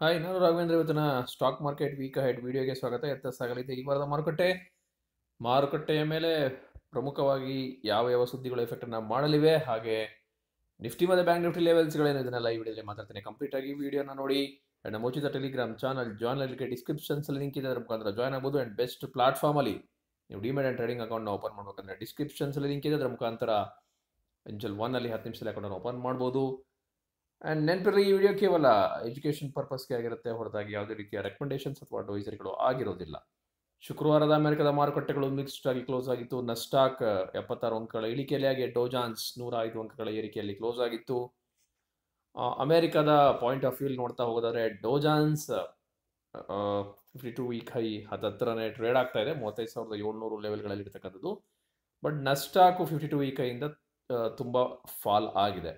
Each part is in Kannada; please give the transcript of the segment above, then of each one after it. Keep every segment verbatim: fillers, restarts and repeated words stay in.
ಹಾಯ್, ನಾನು ರಾಘವೇಂದ್ರ. ಇವತ್ತಿನ ಸ್ಟಾಕ್ ಮಾರ್ಕೆಟ್ ವೀಕ್ ಹೆಡ್ ವಿಡಿಯೋಗೆ ಸ್ವಾಗತ. ಎತ್ತ ಸಾಗಲಿದೆ ಈ ವಾರದ ಮಾರುಕಟ್ಟೆ ಮಾರುಕಟ್ಟೆಯ ಮೇಲೆ ಪ್ರಮುಖವಾಗಿ ಯಾವ ಯಾವ ಸುದ್ದಿಗಳು ಎಫೆಕ್ಟನ್ನು ಮಾಡಲಿವೆ, ಹಾಗೆ ನಿಫ್ಟಿ ಮತ್ತು ಬ್ಯಾಂಕ್ ನಿಫ್ಟಿ ಲೆವೆಲ್ಸ್ಗಳೇನು, ಇದನ್ನೆಲ್ಲ ಈ ವಿಡಿಯೋದಲ್ಲಿ ಮಾತಾಡ್ತೇನೆ. ಕಂಪ್ಲೀಟ್ ಆಗಿ ವಿಡಿಯೋನ ನೋಡಿ. ಆ್ಯಂಡ್ ನಮ್ಮ ಉಚಿತ ಟೆಲಿಗ್ರಾಮ್ ಚಾನಲ್ ಜಾಯ್ನ್ ಆಗಲಿಕ್ಕೆ ಡಿಸ್ಕ್ರಿಪ್ಷನ್ಸಲ್ಲಿ ಲಿಂಕ್ ಇದೆ, ಅದರ ಮುಖಾಂತರ ಜಾಯ್ನ್ ಆಗ್ಬೋದು. ಆ್ಯಂಡ್ ಬೆಸ್ಟ್ ಪ್ಲಾಟ್ಫಾರ್ಮಲ್ಲಿ ನೀವು ಡಿಮೆಟ್ ಆ್ಯಂಡ್ ಟ್ರೇಡಿಂಗ್ ಅಕೌಂಟ್ನ ಓಪನ್ ಮಾಡಬೇಕಂದ್ರೆ ಡಿಸ್ಕ್ರಿಪ್ಷನ್ಸಲ್ಲಿ ಲಿಂಕ್ ಇದೆ, ಅದರ ಮುಖಾಂತರ ಎಂಜಲ್ ಒನ್ನಲ್ಲಿ ಹತ್ತು ನಿಮಿಷದಲ್ಲಿ ಅಕೌಂಟನ್ನು ಓಪನ್ ಮಾಡ್ಬೋದು. ಆ್ಯಂಡ್ ನೆನಪಿರಲಿ, ಈ ವಿಡಿಯೋ ಕೇವಲ ಎಜುಕೇಷನ್ ಪರ್ಪಸ್ಗೆ ಆಗಿರುತ್ತೆ, ಹೊರತಾಗಿ ಯಾವುದೇ ರೀತಿಯ ರೆಕಮೆಂಡೇಶನ್ಸ್ ಅಥವಾ ಅಡ್ವೈಸರಿಗಳು ಆಗಿರೋದಿಲ್ಲ. ಶುಕ್ರವಾರದ ಅಮೆರಿಕದ ಮಾರುಕಟ್ಟೆಗಳು ಮಿಕ್ಸ್ಡ್ ಆಗಿ ಕ್ಲೋಸ್ ಆಗಿತ್ತು. ನಸ್ಟಾಕ್ ಎಪ್ಪತ್ತಾರು ಅಂಕಗಳ ಇಳಿಕೆಯಲ್ಲಿ, ಹಾಗೆ ಡೋಜಾನ್ಸ್ ನೂರ ಐದು ಅಂಕಗಳ ಏರಿಕೆಯಲ್ಲಿ ಕ್ಲೋಸ್ ಆಗಿತ್ತು. ಅಮೆರಿಕದ ಪಾಯಿಂಟ್ ಆಫ್ ವ್ಯೂ ನೋಡ್ತಾ ಹೋಗೋದಾದ್ರೆ Dow Jones fifty two week high ಹತ್ತತ್ರನೇ ಟ್ರೇಡ್ ಆಗ್ತಾ ಇದೆ, ಮೂವತ್ತೈದು ಸಾವಿರದ ಏಳ್ನೂರು ಲೆವೆಲ್ಗಳಲ್ಲಿ ಇರ್ತಕ್ಕಂಥದ್ದು. But Nasdaq fifty two week ಹೈಯಿಂದ ತುಂಬ ಫಾಲ್ ಆಗಿದೆ.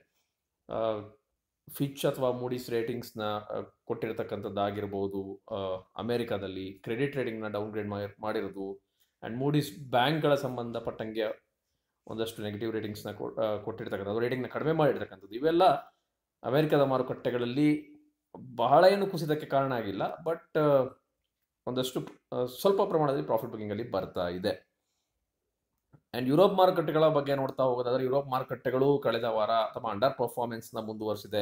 ಫಿಚ್ ಅಥವಾ ಮೂಡೀಸ್ ರೇಟಿಂಗ್ಸ್ನ ಕೊಟ್ಟಿರತಕ್ಕಂಥದ್ದಾಗಿರ್ಬೋದು, ಅಮೆರಿಕಾದಲ್ಲಿ ಕ್ರೆಡಿಟ್ ರೇಟಿಂಗ್ನ ಡೌನ್ಗ್ರೇಡ್ ಮಾಡಿರೋದು, ಆ್ಯಂಡ್ ಮೂಡೀಸ್ ಬ್ಯಾಂಕ್ಗಳ ಸಂಬಂಧಪಟ್ಟಂಗೆ ಒಂದಷ್ಟು ನೆಗೆಟಿವ್ ರೇಟಿಂಗ್ಸ್ನ ಕೊಟ್ಟಿರ್ತಕ್ಕಂಥದ್ದು, ರೇಟಿಂಗ್ನ ಕಡಿಮೆ ಮಾಡಿರ್ತಕ್ಕಂಥದ್ದು, ಇವೆಲ್ಲ ಅಮೆರಿಕದ ಮಾರುಕಟ್ಟೆಗಳಲ್ಲಿ ಬಹಳ ಏನು ಕುಸಿತಕ್ಕೆ ಕಾರಣ ಆಗಿಲ್ಲ. ಬಟ್ ಒಂದಷ್ಟು ಸ್ವಲ್ಪ ಪ್ರಮಾಣದಲ್ಲಿ ಪ್ರಾಫಿಟ್ ಬುಕಿಂಗಲ್ಲಿ ಬರ್ತಾ ಇದೆ. ಆ್ಯಂಡ್ ಯುರೋಪ್ ಮಾರುಕಟ್ಟೆಗಳ ಬಗ್ಗೆ ನೋಡ್ತಾ ಹೋಗೋದಾದ್ರೆ, ಯುರೋಪ್ ಮಾರುಕಟ್ಟೆಗಳು ಕಳೆದ ವಾರ ತಮ್ಮ ಅಂಡರ್ ಪರ್ಫಾರ್ಮೆನ್ಸ್ನ ಮುಂದುವರಿಸಿದೆ.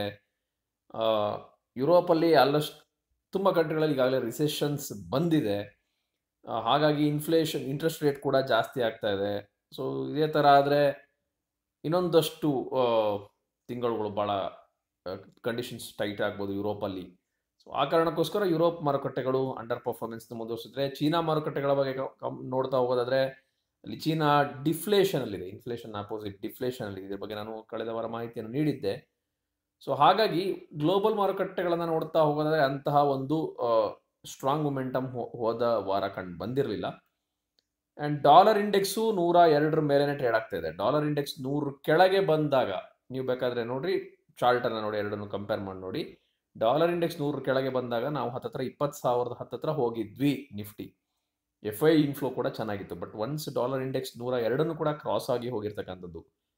ಯುರೋಪಲ್ಲಿ ಆಲ್ಮೋಸ್ಟ್ ತುಂಬ ಕಂಟ್ರಿಗಳಲ್ಲಿ ಈಗಾಗಲೇ ರಿಸೆಷನ್ಸ್ ಬಂದಿದೆ, ಹಾಗಾಗಿ ಇನ್ಫ್ಲೇಷನ್ ಇಂಟ್ರೆಸ್ಟ್ ರೇಟ್ ಕೂಡ ಜಾಸ್ತಿ ಆಗ್ತಾ ಇದೆ. ಸೊ ಇದೇ ಥರ ಆದರೆ ಇನ್ನೊಂದಷ್ಟು ತಿಂಗಳುಗಳು ಭಾಳ ಕಂಡೀಷನ್ಸ್ ಟೈಟ್ ಆಗ್ಬೋದು ಯುರೋಪಲ್ಲಿ. ಸೊ ಆ ಕಾರಣಕ್ಕೋಸ್ಕರ ಯುರೋಪ್ ಮಾರುಕಟ್ಟೆಗಳು ಅಂಡರ್ ಪರ್ಫಾರ್ಮೆನ್ಸ್ನ ಮುಂದುವರಿಸಿದ್ರೆ, ಚೀನಾ ಮಾರುಕಟ್ಟೆಗಳ ಬಗ್ಗೆ ನೋಡ್ತಾ ಹೋಗೋದಾದ್ರೆ, ಅಲ್ಲಿ ಚೀನಾ ಡಿಫ್ಲೇಷನಲ್ಲಿದೆ, ಇನ್ಫ್ಲೇಷನ್ ಆಪೋಸಿಟ್ ಡಿಫ್ಲೇಷನಲ್ಲಿದೆ. ಇದ್ರ ಬಗ್ಗೆ ನಾನು ಕಳೆದ ವಾರ ಮಾಹಿತಿಯನ್ನು ನೀಡಿದ್ದೆ. ಸೊ ಹಾಗಾಗಿ ಗ್ಲೋಬಲ್ ಮಾರುಕಟ್ಟೆಗಳನ್ನು ನೋಡ್ತಾ ಹೋಗೋದಾದ್ರೆ ಅಂತಹ ಒಂದು ಸ್ಟ್ರಾಂಗ್ ಮೊಮೆಂಟಮ್ ಹೋದ ವಾರ ಕಂಡು ಬಂದಿರಲಿಲ್ಲ. ಆ್ಯಂಡ್ ಡಾಲರ್ ಇಂಡೆಕ್ಸು ನೂರ ಎರಡರ ಮೇಲೆನೇ ಟ್ರೇಡ್ ಆಗ್ತಾ ಇದೆ. ಡಾಲರ್ ಇಂಡೆಕ್ಸ್ ನೂರು ಕೆಳಗೆ ಬಂದಾಗ ನೀವು ಬೇಕಾದರೆ ನೋಡ್ರಿ, ಚಾರ್ಟನ್ನು ನೋಡಿ, ಎರಡನ್ನು ಕಂಪೇರ್ ಮಾಡಿ ನೋಡಿ. ಡಾಲರ್ ಇಂಡೆಕ್ಸ್ ನೂರು ಕೆಳಗೆ ಬಂದಾಗ ನಾವು ಹತ್ತತ್ರ ಇಪ್ಪತ್ತು ಸಾವಿರದ ಹತ್ತತ್ರ ಹೋಗಿದ್ವಿ ನಿಫ್ಟಿ. ಎಫ್ ಐ ಇನ್ಫ್ಲೋ ಕೂಡ ಚೆನ್ನಾಗಿತ್ತು. ಬಟ್ ಒನ್ಸ್ ಡಾಲರ್ ಇಂಡೆಕ್ಸ್ ನೂರ ಎರಡನ್ನು ಕೂಡ ಕ್ರಾಸ್ ಆಗಿ ಹೋಗಿರ್ತಕ್ಕಂಥದ್ದು.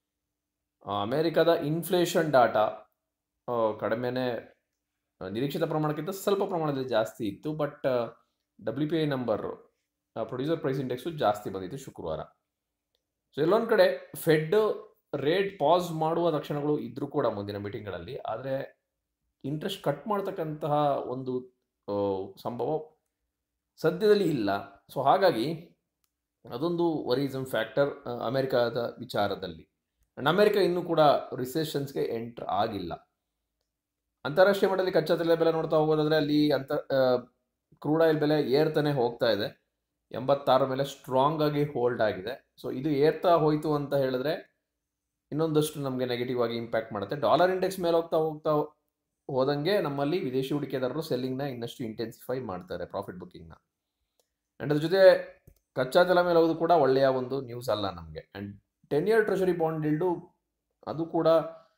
ಅಮೆರಿಕದ ಇನ್ಫ್ಲೇಷನ್ ಡಾಟಾ ಕಡಿಮೆನೇ, ನಿರೀಕ್ಷಿತ ಪ್ರಮಾಣಕ್ಕಿಂತ ಸ್ವಲ್ಪ ಪ್ರಮಾಣದಲ್ಲಿ ಜಾಸ್ತಿ ಇತ್ತು. But W P I number, producer price index ಜಾಸ್ತಿ ಬಂದಿತ್ತು ಶುಕ್ರವಾರ. ಸೊ ಎಲ್ಲೊಂದು ಕಡೆ ಫೆಡ್ ರೇಟ್ ಪಾಸ್ ಮಾಡುವ ಲಕ್ಷಣಗಳು ಇದ್ರೂ ಕೂಡ ಮುಂದಿನ ಮೀಟಿಂಗ್ಗಳಲ್ಲಿ, ಆದರೆ ಇಂಟ್ರೆಸ್ಟ್ ಕಟ್ ಮಾಡ್ತಕ್ಕಂತಹ ಒಂದು ಸಂಭವ ಸದ್ಯದಲ್ಲಿ ಇಲ್ಲ. ಸೊ ಹಾಗಾಗಿ ಅದೊಂದು ವರೀಸಮ್ ಫ್ಯಾಕ್ಟರ್ ಅಮೆರಿಕದ ವಿಚಾರದಲ್ಲಿ. ಆ್ಯಂಡ್ ಅಮೆರಿಕ ಇನ್ನೂ ಕೂಡ ರಿಸೆಷನ್ಸ್ಗೆ ಎಂಟರ್ ಆಗಿಲ್ಲ. ಅಂತಾರಾಷ್ಟ್ರೀಯ ಮಟ್ಟದಲ್ಲಿ ಕಚ್ಚಾ ತೈಲ ಬೆಲೆ ನೋಡ್ತಾ ಹೋಗೋದಾದ್ರೆ, ಅಲ್ಲಿ ಅಂತ ಕ್ರೂಡ್ ಆಯಿಲ್ ಬೆಲೆ ಏರ್ತಾನೆ ಹೋಗ್ತಾ ಇದೆ. ಎಂಬತ್ತಾರ ಮೇಲೆ ಸ್ಟ್ರಾಂಗ್ ಆಗಿ ಹೋಲ್ಡ್ ಆಗಿದೆ. ಸೊ ಇದು ಏರ್ತಾ ಹೋಯಿತು ಅಂತ ಹೇಳಿದ್ರೆ ಇನ್ನೊಂದಷ್ಟು ನಮಗೆ ನೆಗೆಟಿವ್ ಆಗಿ ಇಂಪ್ಯಾಕ್ಟ್ ಮಾಡುತ್ತೆ. ಡಾಲರ್ ಇಂಡೆಕ್ಸ್ ಮೇಲೆ ಹೋಗ್ತಾ ಹೋಗ್ತಾ ಹೋದಂಗೆ ನಮ್ಮಲ್ಲಿ ವಿದೇಶಿ ಹೂಡಿಕೆದಾರರು ಸೆಲ್ಲಿಂಗ್ನ ಇನ್ನಷ್ಟು ಇಂಟೆನ್ಸಿಫೈ ಮಾಡ್ತಾರೆ, ಪ್ರಾಫಿಟ್ ಬುಕ್ಕಿಂಗ್ನ. ಆ್ಯಂಡ್ ಅದ್ರ ಜೊತೆ ಕಚ್ಚಾ ತೈಲ ಮೇಲೆ ಹೋಗೋದು ಕೂಡ ಒಳ್ಳೆಯ ಒಂದು ನ್ಯೂಸ್ ಅಲ್ಲ ನಮಗೆ. And ten year treasury bond yield ಅದು ಕೂಡ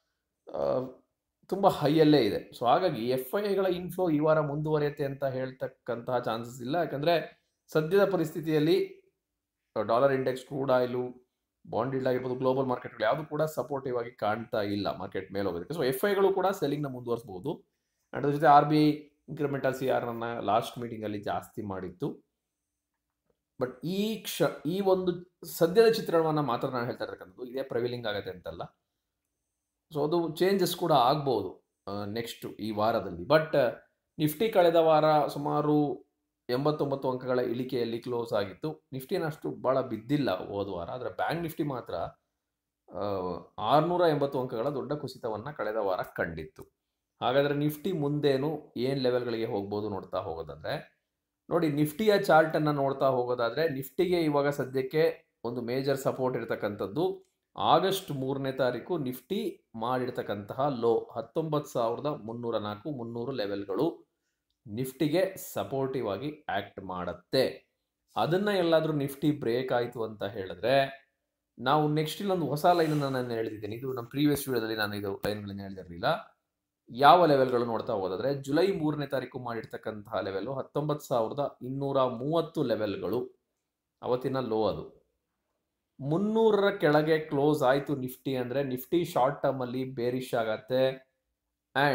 ತುಂಬ ಹೈಯಲ್ಲೇ ಇದೆ. ಸೊ ಹಾಗಾಗಿ ಎಫ್ ಐ ಐಗಳ ಇನ್ಫ್ಲೋ ಈ ವಾರ ಮುಂದುವರಿಯುತ್ತೆ ಅಂತ ಹೇಳ್ತಕ್ಕಂತಹ ಚಾನ್ಸಸ್ ಇಲ್ಲ. ಯಾಕಂದರೆ ಸದ್ಯದ ಪರಿಸ್ಥಿತಿಯಲ್ಲಿ dollar index, crude oil, bond yield ಆಗಿರ್ಬೋದು, ಗ್ಲೋಬಲ್ ಮಾರ್ಕೆಟ್ಗಳು ಯಾವುದು ಕೂಡ ಸಪೋರ್ಟಿವ್ ಆಗಿ ಕಾಣ್ತಾ ಇಲ್ಲ ಮಾರ್ಕೆಟ್ ಮೇಲೆ ಹೋಗೋದಕ್ಕೆ. ಸೊ ಎಫ್ ಐಗಳು ಕೂಡ ಸೆಲ್ಲಿಂಗ್ನ ಮುಂದುವರಿಸಬಹುದು. ಆ್ಯಂಡ್ ಅದ್ರ ಜೊತೆ R B I incremental C ಆರ್ನ ಲಾಸ್ಟ್ ಮೀಟಿಂಗಲ್ಲಿ ಜಾಸ್ತಿ ಮಾಡಿತ್ತು. ಬಟ್ ಈ ಕ್ಷ ಈ ಒಂದು ಸದ್ಯದ ಚಿತ್ರಣವನ್ನು ಮಾತ್ರ ನಾನು ಹೇಳ್ತಾ ಇರ್ತಕ್ಕಂಥದ್ದು, ಇದೇ ಪ್ರವಿಲಿಂಗ್ ಆಗುತ್ತೆ ಅಂತಲ್ಲ. ಸೊ ಅದು ಚೇಂಜಸ್ ಕೂಡ ಆಗ್ಬೋದು ನೆಕ್ಸ್ಟ್ ಈ ವಾರದಲ್ಲಿ. ಬಟ್ ನಿಫ್ಟಿ ಕಳೆದ ವಾರ ಸುಮಾರು ಎಂಬತ್ತೊಂಬತ್ತು ಅಂಕಗಳ ಇಳಿಕೆಯಲ್ಲಿ ಕ್ಲೋಸ್ ಆಗಿತ್ತು. ನಿಫ್ಟಿನ ಅಷ್ಟು ಭಾಳ ಬಿದ್ದಿಲ್ಲ ಹೋದ ವಾರ, ಆದರೆ ಬ್ಯಾಂಕ್ ನಿಫ್ಟಿ ಮಾತ್ರ ಆರುನೂರ ಎಂಬತ್ತು ಅಂಕಗಳ ದೊಡ್ಡ ಕುಸಿತವನ್ನು ಕಳೆದ ವಾರ ಕಂಡಿತ್ತು. ಹಾಗಾದರೆ ನಿಫ್ಟಿ ಮುಂದೇನು ಏನು ಲೆವೆಲ್ಗಳಿಗೆ ಹೋಗ್ಬೋದು ನೋಡ್ತಾ ಹೋಗೋದಾದರೆ, ನೋಡಿ, ನಿಫ್ಟಿಯ ಚಾರ್ಟನ್ನು ನೋಡ್ತಾ ಹೋಗೋದಾದರೆ, ನಿಫ್ಟಿಗೆ ಇವಾಗ ಸದ್ಯಕ್ಕೆ ಒಂದು ಮೇಜರ್ ಸಪೋರ್ಟ್ ಇರತಕ್ಕಂಥದ್ದು ಆಗಸ್ಟ್ ಮೂರನೇ ತಾರೀಕು ನಿಫ್ಟಿ ಮಾಡಿರ್ತಕ್ಕಂತಹ ಲೋ ಹತ್ತೊಂಬತ್ತು ಸಾವಿರದ ಮುನ್ನೂರ ನಾಲ್ಕು ಮುನ್ನೂರು ಲೆವೆಲ್ಗಳು ನಿಫ್ಟಿಗೆ ಸಪೋರ್ಟಿವ್ ಆಗಿ ಆ್ಯಕ್ಟ್ ಮಾಡುತ್ತೆ. ಅದನ್ನು ಎಲ್ಲಾದರೂ ನಿಫ್ಟಿ ಬ್ರೇಕ್ ಆಯಿತು ಅಂತ ಹೇಳಿದ್ರೆ, ನಾವು ನೆಕ್ಸ್ಟ್ ಇಲ್ಲೊಂದು ಹೊಸ ಲೈನನ್ನು ನಾನು ಹೇಳಿದ್ದೀನಿ. ಇದು ನಮ್ಮ ಪ್ರೀವಿಯಸ್ ವಿಡಿಯೋದಲ್ಲಿ ನಾನು ಇದು ಲೈನ್ಗಳನ್ನು ಹೇಳಿದಿರಲಿಲ್ಲ. ಯಾವ ಲೆವೆಲ್ಗಳು ನೋಡ್ತಾ ಹೋಗೋದಾದ್ರೆ, ಜುಲೈ ಮೂರನೇ ತಾರೀಕು ಮಾಡಿರ್ತಕ್ಕಂತಹ ಲೆವೆಲು ಹತ್ತೊಂಬತ್ತು ಸಾವಿರದ ಇನ್ನೂರ ಮೂವತ್ತು ಲೆವೆಲ್ಗಳು ಅವತ್ತಿನ ಲೋ. ಅದು ಮುನ್ನೂರರ ಕೆಳಗೆ ಕ್ಲೋಸ್ ಆಯಿತು ನಿಫ್ಟಿ ಅಂದರೆ ನಿಫ್ಟಿ ಶಾರ್ಟ್ ಟರ್ಮಲ್ಲಿ ಬೇರಿಶ್ ಆಗತ್ತೆ. ಆ್ಯಂಡ್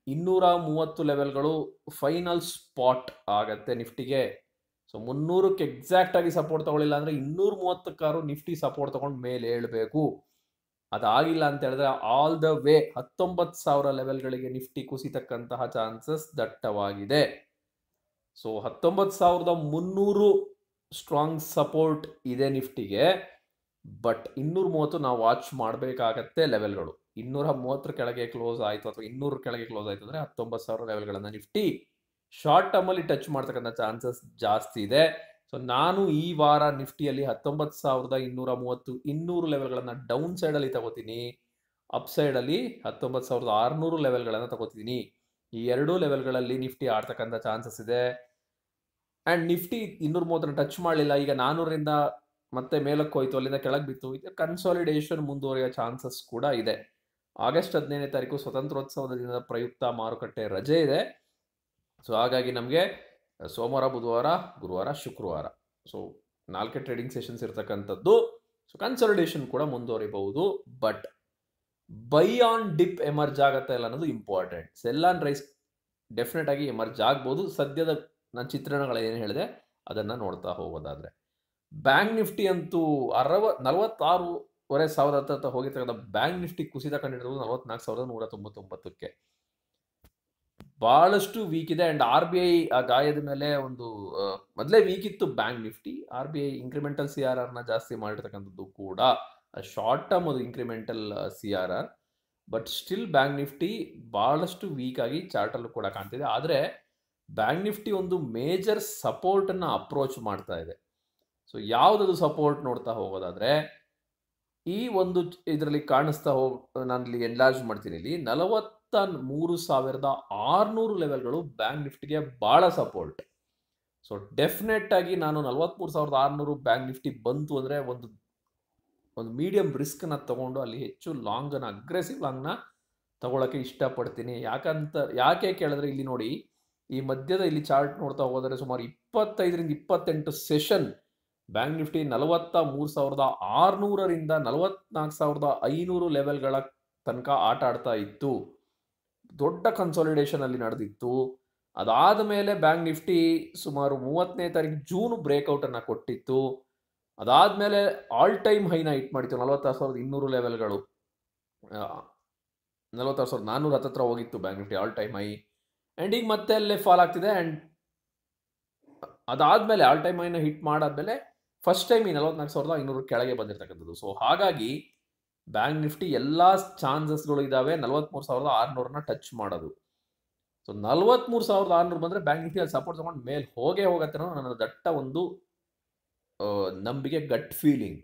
ಇನ್ನೂರ ಮೂವತ್ತು ಲೆವೆಲ್ಗಳು ಫೈನಲ್ ಸ್ಪಾಟ್ ಆಗತ್ತೆ ನಿಫ್ಟಿಗೆ. ಸೊ ಮುನ್ನೂರಕ್ಕೆ ಎಕ್ಸಾಕ್ಟ್ ಆಗಿ ಸಪೋರ್ಟ್ ತಗೊಳ್ಳಿಲ್ಲ ಅಂದ್ರೆ ಇನ್ನೂರ ಮೂವತ್ತಕ್ಕಾರು ನಿಫ್ಟಿ ಸಪೋರ್ಟ್ ತಗೊಂಡು ಮೇಲೆ ಹೇಳ್ಬೇಕು. ಅದಾಗಿಲ್ಲ ಅಂತ ಹೇಳಿದ್ರೆ ಆಲ್ ದ ವೇ ಹತ್ತೊಂಬತ್ತು ಸಾವಿರ ಲೆವೆಲ್ಗಳಿಗೆ ನಿಫ್ಟಿ ಕುಸಿತಕ್ಕಂತಹ ಚಾನ್ಸಸ್ ದಟ್ಟವಾಗಿದೆ. ಸೊ ಹತ್ತೊಂಬತ್ತು ಸಾವಿರದ ಮುನ್ನೂರು ಸ್ಟ್ರಾಂಗ್ ಸಪೋರ್ಟ್ ಇದೆ ನಿಫ್ಟಿಗೆ. ಬಟ್ ಇನ್ನೂರ ಮೂವತ್ತು ನಾವು ವಾಚ್ ಮಾಡಬೇಕಾಗತ್ತೆ ಲೆವೆಲ್ಗಳು. ಇನ್ನೂರ ಮೂವತ್ತರ ಕೆಳಗೆ ಕ್ಲೋಸ್ ಆಯಿತು ಅಥವಾ ಇನ್ನೂರ ಕೆಳಗೆ ಕ್ಲೋಸ್ ಆಯಿತು ಅಂದರೆ ಹತ್ತೊಂಬತ್ತು ಸಾವಿರ ಲೆವೆಲ್ಗಳನ್ನು ನಿಫ್ಟಿ ಶಾರ್ಟ್ ಟರ್ಮಲ್ಲಿ ಟಚ್ ಮಾಡ್ತಕ್ಕಂಥ ಚಾನ್ಸಸ್ ಜಾಸ್ತಿ ಇದೆ. ಸೊ ನಾನು ಈ ವಾರ ನಿಫ್ಟಿಯಲ್ಲಿ ಹತ್ತೊಂಬತ್ತು ಸಾವಿರದ ಇನ್ನೂರ ಮೂವತ್ತು ಇನ್ನೂರು ಲೆವೆಲ್ಗಳನ್ನು ಡೌನ್ ಸೈಡಲ್ಲಿ ತಗೋತೀನಿ. ಅಪ್ ಸೈಡಲ್ಲಿ ಹತ್ತೊಂಬತ್ತು ಸಾವಿರದ ಆರುನೂರು ಲೆವೆಲ್ಗಳನ್ನು ತಗೋತೀನಿ. ಈ ಎರಡೂ ಲೆವೆಲ್ಗಳಲ್ಲಿ ನಿಫ್ಟಿ ಆಡ್ತಕ್ಕಂಥ ಚಾನ್ಸಸ್ ಇದೆ. ಆ್ಯಂಡ್ ನಿಫ್ಟಿ ಇನ್ನೂರ ಮೂವತ್ತನ್ನು ಟಚ್ ಮಾಡಲಿಲ್ಲ, ಈಗ ನಾನ್ನೂರರಿಂದ ಮತ್ತೆ ಮೇಲಕ್ಕೆ ಹೋಯ್ತು, ಅಲ್ಲಿಂದ ಕೆಳಗೆ ಬಿತ್ತು. ಇದು ಕನ್ಸಾಲಿಡೇಷನ್ ಮುಂದುವರಿಯೋ ಚಾನ್ಸಸ್ ಕೂಡ ಇದೆ. ಆಗಸ್ಟ್ ಹದಿನೈದನೇ ತಾರೀಕು ಸ್ವತಂತ್ರೋತ್ಸವದ ದಿನದ ಪ್ರಯುಕ್ತ ಮಾರುಕಟ್ಟೆ ರಜೆ ಇದೆ. ಸೊ ಹಾಗಾಗಿ ನಮಗೆ ಸೋಮವಾರ, ಬುಧವಾರ, ಗುರುವಾರ, ಶುಕ್ರವಾರ ಸೊ ನಾಲ್ಕೇ ಟ್ರೇಡಿಂಗ್ ಸೆಷನ್ಸ್ ಇರ್ತಕ್ಕಂಥದ್ದು. ಸೊ ಕನ್ಸಾಲಿಡೇಷನ್ ಕೂಡ ಮುಂದುವರಿಬಹುದು. But buy on dip emerge ಆಗತ್ತೆ ಇಲ್ಲ ಅನ್ನೋದು important. Sell on rise definite ಆಗಿ ಎಮರ್ಜ್ ಆಗ್ಬೋದು. ಸದ್ಯದ ನಾನು ಚಿತ್ರಣಗಳು ಏನು ಹೇಳಿದೆ ಅದನ್ನು ನೋಡ್ತಾ ಹೋಗೋದಾದ್ರೆ ಬ್ಯಾಂಕ್ ನಿಫ್ಟಿ ಅಂತೂ ಅರವ ನಲವತ್ತಾರೂವರೆ ಸಾವಿರದ ಹತ್ತತ್ರ ಹೋಗಿರ್ತಕ್ಕಂಥ ಬ್ಯಾಂಕ್ ನಿಫ್ಟಿ ಕುಸಿತ ಕಂಡಿರೋದು ನಲವತ್ನಾಲ್ಕು ಸಾವಿರದ ನೂರ ತೊಂಬತ್ತೊಂಬತ್ತಕ್ಕೆ ಬಹಳಷ್ಟು ವೀಕ್ ಇದೆ. ಅಂಡ್ ಆರ್ ಬಿ ಐ ಆ ಗಾಯದ ಮೇಲೆ ಒಂದು ಮೊದಲೇ ವೀಕ್ ಇತ್ತು bank Nifty. R B I incremental C R ಆರ್ನ ಜಾಸ್ತಿ ಮಾಡಿರ್ತಕ್ಕಂಥದ್ದು ಕೂಡ ಶಾರ್ಟ್ ಟರ್ಮ್ ಅದು incremental C R R. But still bank Nifty ಬಹಳಷ್ಟು ವೀಕ್ ಆಗಿ ಚಾರ್ಟಲ್ಲೂ ಕೂಡ ಕಾಣ್ತಿದೆ. ಆದರೆ ಬ್ಯಾಂಕ್ ನಿಫ್ಟಿ ಒಂದು ಮೇಜರ್ ಸಪೋರ್ಟನ್ನು ಅಪ್ರೋಚ್ ಮಾಡ್ತಾ ಇದೆ. ಸೊ ಯಾವುದದು ಸಪೋರ್ಟ್ ನೋಡ್ತಾ ಹೋಗೋದಾದ್ರೆ ಈ ಒಂದು ಇದರಲ್ಲಿ ಕಾಣಿಸ್ತಾ ಹೋಗ ನಾನು ಇಲ್ಲಿ ಎನ್ಲಾರ್ಜ್ ಮಾಡ್ತೀನಿ. ಇಲ್ಲಿ ನಲವತ್ತ ಮೂರು ಸಾವಿರದ ಆರುನೂರು ಲೆವೆಲ್ಗಳು ಬ್ಯಾಂಕ್ ನಿಫ್ಟಿಗೆ ಭಾಳ ಸಪೋರ್ಟ್. ಸೊ ಡೆಫಿನೆಟ್ ಆಗಿ ನಾನು ನಲವತ್ತ್ಮೂರು ಸಾವಿರದ ಆರುನೂರು ಬ್ಯಾಂಕ್ ನಿಫ್ಟಿ ಬಂತು ಅಂದರೆ ಒಂದು ಒಂದು ಮೀಡಿಯಂ ರಿಸ್ಕ್ನ ತಗೊಂಡು ಅಲ್ಲಿ ಹೆಚ್ಚು ಲಾಂಗನ್ನು ಅಗ್ರೆಸಿವ್ ಲಾಂಗ್ನ ತಗೊಳ್ಳೋಕ್ಕೆ ಇಷ್ಟಪಡ್ತೀನಿ. ಯಾಕಂತ ಯಾಕೆ ಕೇಳಿದ್ರೆ ಇಲ್ಲಿ ನೋಡಿ, ಈ ಮಧ್ಯದ ಇಲ್ಲಿ ಚಾರ್ಟ್ ನೋಡ್ತಾ ಹೋದರೆ ಸುಮಾರು ಇಪ್ಪತ್ತೈದರಿಂದ ಇಪ್ಪತ್ತೆಂಟು ಸೆಷನ್ ಬ್ಯಾಂಕ್ ನಿಫ್ಟಿ ನಲವತ್ತ ಮೂರು ಸಾವಿರದ ಆರುನೂರರಿಂದ ನಲವತ್ನಾಲ್ಕು ಸಾವಿರದ ಐನೂರು ಲೆವೆಲ್ಗಳ ತನಕ ಆಟ ಆಡ್ತಾ ಇತ್ತು. ದೊಡ್ಡ ಕನ್ಸಾಲಿಡೇಷನ್ ಅಲ್ಲಿ ನಡೆದಿತ್ತು. ಅದಾದ ಮೇಲೆ ಬ್ಯಾಂಕ್ ನಿಫ್ಟಿ ಸುಮಾರು ಮೂವತ್ತನೇ ತಾರೀಕು ಜೂನ್ ಬ್ರೇಕ್ಔಟ್ ಅನ್ನ ಕೊಟ್ಟಿತ್ತು. ಅದಾದ್ಮೇಲೆ ಆಲ್ ಟೈಮ್ ಹೈನ ಹಿಟ್ ಮಾಡಿತ್ತು. ನಲವತ್ತಾರು ಸಾವಿರದ ಇನ್ನೂರು ಲೆವೆಲ್ಗಳು ನಲವತ್ತಾರು ಸಾವಿರದ ನಾನ್ನೂರ ಹತ್ತತ್ರ ಹೋಗಿತ್ತು bank Nifty all time high. And ಈಗ ಮತ್ತೆ ಅಲ್ಲೇ ಫಾಲ್ ಆಗ್ತಿದೆ. ಆ್ಯಂಡ್ ಅದಾದ್ಮೇಲೆ ಆಲ್ ಟೈಮ್ ಹೈನ ಹಿಟ್ ಮಾಡಾದ್ಮೇಲೆ ಫಸ್ಟ್ ಟೈಮ್ ಈ ನಲವತ್ನಾಲ್ಕು ಸಾವಿರದ ಐನೂರು ಕೆಳಗೆ ಬಂದಿರತಕ್ಕಂಥದ್ದು. ಸೊ ಹಾಗಾಗಿ ಬ್ಯಾಂಕ್ ನಿಫ್ಟಿ ಎಲ್ಲ ಚಾನ್ಸಸ್ಗಳು ಇದಾವೆ ನಲವತ್ತ್ಮೂರು ಸಾವಿರದ ಆರುನೂರನ್ನ ಟಚ್ ಮಾಡೋದು. ಸೊ ನಲವತ್ತ್ಮೂರು ಸಾವಿರದ ಆರುನೂರು ಬಂದರೆ ಬ್ಯಾಂಕ್ ನಿಫ್ಟಿ ಅಲ್ಲಿ ಸಪೋರ್ಟ್ ತಗೊಂಡು ಮೇಲೆ ಹೋಗೇ ಹೋಗತ್ತೆ ಅನ್ನೋ ನನ್ನ ದಟ್ಟ ಒಂದು ನಂಬಿಕೆ, ಗಟ್ ಫೀಲಿಂಗ್.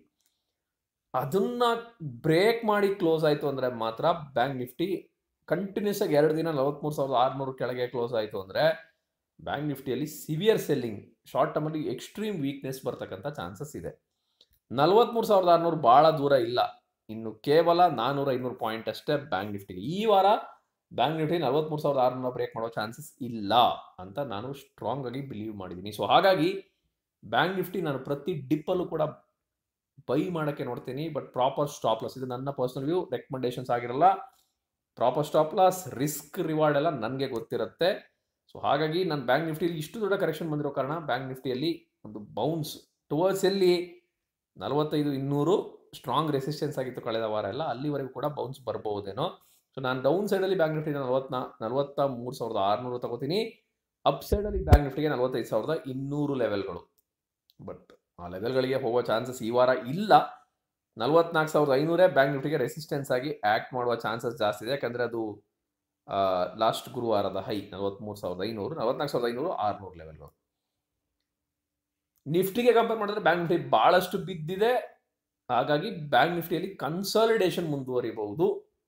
ಅದನ್ನ ಬ್ರೇಕ್ ಮಾಡಿ ಕ್ಲೋಸ್ ಆಯಿತು ಅಂದರೆ ಮಾತ್ರ ಬ್ಯಾಂಕ್ ನಿಫ್ಟಿ ಕಂಟಿನ್ಯೂಸ್ ಆಗಿ ಎರಡು ದಿನ ನಲವತ್ತ್ಮೂರು ಸಾವಿರದ ಆರುನೂರು ಕೆಳಗೆ ಕ್ಲೋಸ್ ಆಯಿತು ಅಂದರೆ ಬ್ಯಾಂಕ್ ನಿಫ್ಟಿಯಲ್ಲಿ ಸಿವಿಯರ್ ಸೆಲ್ಲಿಂಗ್, ಶಾರ್ಟ್ ಟರ್ಮಲ್ಲಿ ಎಕ್ಸ್ಟ್ರೀಮ್ ವೀಕ್ನೆಸ್ ಬರ್ತಕ್ಕಂಥ ಚಾನ್ಸಸ್ ಇದೆ. ನಲವತ್ತ್ಮೂರು ಸಾವಿರದ ಆರುನೂರು ಭಾಳ ದೂರ ಇಲ್ಲ, ಇನ್ನು ಕೇವಲ ನಾನ್ನೂರ ಐನೂರು ಪಾಯಿಂಟ್ ಅಷ್ಟೇ ಬ್ಯಾಂಕ್ ನಿಫ್ಟಿಗೆ. ಈ ವಾರ ಬ್ಯಾಂಕ್ ನಿಫ್ಟಿ ನಲವತ್ತ್ಮೂರು ಸಾವಿರದ ಆರುನೂರ ಬ್ರೇಕ್ ಮಾಡೋ ಚಾನ್ಸಸ್ ಇಲ್ಲ ಅಂತ ನಾನು ಸ್ಟ್ರಾಂಗ್ ಆಗಿ ಬಿಲೀವ್ ಮಾಡಿದ್ದೀನಿ. ಸೊ ಹಾಗಾಗಿ ಬ್ಯಾಂಕ್ ನಿಫ್ಟಿ ನಾನು ಪ್ರತಿ ಡಿಪ್ಪಲ್ಲೂ ಕೂಡ ಬೈ ಮಾಡೋಕ್ಕೆ ನೋಡ್ತೀನಿ. ಬಟ್ ಪ್ರಾಪರ್ ಸ್ಟಾಪ್ ಲಾಸ್, ಇದು ನನ್ನ ಪರ್ಸನಲ್ ವ್ಯೂ, ರೆಕಮೆಂಡೇಶನ್ಸ್ ಆಗಿರಲ್ಲ. Proper stop loss, risk reward ಎಲ್ಲ ನನಗೆ ಗೊತ್ತಿರುತ್ತೆ. ಸೊ ಹಾಗಾಗಿ ನಾನು ಬ್ಯಾಂಕ್ ನಿಫ್ಟಿಯಲ್ಲಿ ಇಷ್ಟು ದೊಡ್ಡ ಕರೆಕ್ಷನ್ ಬಂದಿರೋ ಕಾರಣ ಬ್ಯಾಂಕ್ ನಿಫ್ಟಿಯಲ್ಲಿ ಒಂದು ಬೌನ್ಸ್ ಟುವರ್ಡ್ಸ್ ಎಲ್ಲಿ ನಲವತ್ತೈದು ಇನ್ನೂರು ಸ್ಟ್ರಾಂಗ್ ರೆಸಿಸ್ಟೆನ್ಸ್ ಆಗಿತ್ತು ಕಳೆದ ವಾರ ಎಲ್ಲ, ಅಲ್ಲಿವರೆಗೂ ಕೂಡ ಬೌನ್ಸ್ ಬರ್ಬಹುದೇನೋ. ಸೊ ನಾನು ಡೌನ್ ಸೈಡಲ್ಲಿ ಬ್ಯಾಂಕ್ ನಿಫ್ಟಿನ ನಲವತ್ನ ನಲವತ್ತ ಮೂರು ಸಾವಿರದ ಆರುನೂರು ತಗೋತೀನಿ. ಅಪ್ ಸೈಡಲ್ಲಿ ಬ್ಯಾಂಕ್ ನಿಫ್ಟಿಗೆ ನಲವತ್ತೈದು ಸಾವಿರದ ಇನ್ನೂರು ಲೆವೆಲ್ಗಳು. ಬಟ್ ಆ ಲೆವೆಲ್ಗಳಿಗೆ ಹೋಗೋ ಚಾನ್ಸಸ್ ಈ ವಾರ ಇಲ್ಲ. ನಲವತ್ನಾಲ್ಕು ಸಾವಿರದ ಐನೂರೇ ಬ್ಯಾಂಕ್ ನಿಫ್ಟಿಗೆ ರೆಸಿಸ್ಟೆನ್ಸ್ ಆಗಿ ಆ್ಯಕ್ಟ್ ಮಾಡುವ ಚಾನ್ಸಸ್ ಜಾಸ್ತಿ ಇದೆ. ಯಾಕಂದರೆ ಅದು ಲಾಸ್ಟ್ ಗುರುವಾರದ ಹೈ ನಲವತ್ತ್ಮೂರು ಸಾವಿರದ ಐನೂರು, ನಲವತ್ನಾಲ್ಕು ಸಾವಿರದ ಐನೂರು ಆರುನೂರು ಲೆವೆಲ್ಗಳು. ನಿಫ್ಟಿಗೆ ಕಂಪೇರ್ ಮಾಡಿದ್ರೆ ಬ್ಯಾಂಕ್ ನಿಫ್ಟಿ ಭಾಳಷ್ಟು ಬಿದ್ದಿದೆ. ಹಾಗಾಗಿ ಬ್ಯಾಂಕ್ ನಿಫ್ಟಿಯಲ್ಲಿ ಕನ್ಸಾಲಿಡೇಷನ್ ಮುಂದುವರಿಬಹುದು.